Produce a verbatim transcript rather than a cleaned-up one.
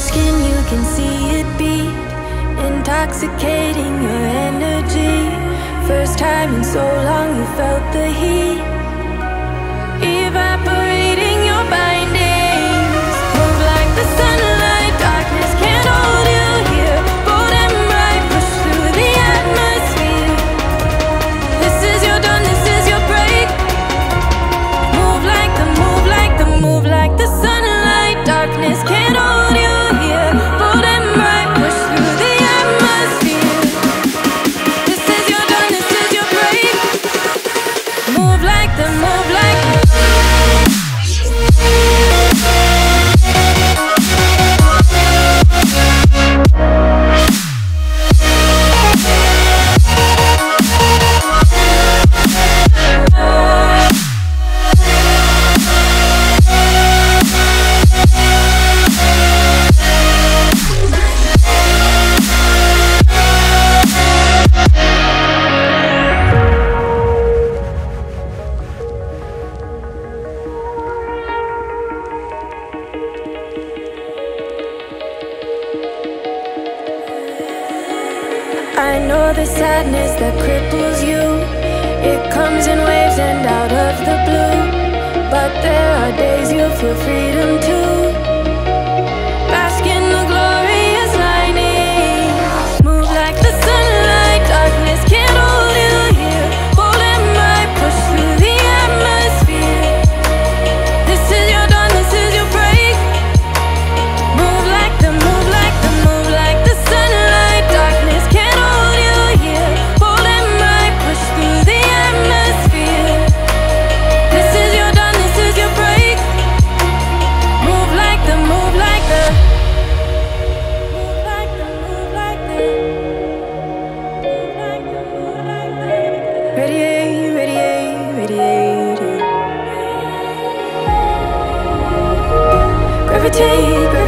skin, you can see it beat, intoxicating your energy. First time in so long you felt the heat, evaporating your bindings. Move like the sunlight, darkness can't hold you here. Bold and bright, push through the atmosphere. This is your dawn, this is your break. Move like the, move like the, move like the sunlight, darkness can't hold you here. Bold and bright, push through the atmosphere. This is your dawn, this is your break. Move like the, move like the. I know the sadness that cripples you, it comes in waves and out of the blue. But there are days you feel freedom too. Bask in the glorious lightning. Move like the sunlight, darkness can't hold you here. Bold and bright, push through the atmosphere. This is your dawn, this is your break. Move like the, move like the, move like the sunlight, darkness can't hold you here. Bold and bright, push through the atmosphere. This is your dawn, this is your break. Move like the, move like the, move like the, move like the, move like the, move like the. Radiate, radiate, radiate. Gravitate, gravitate.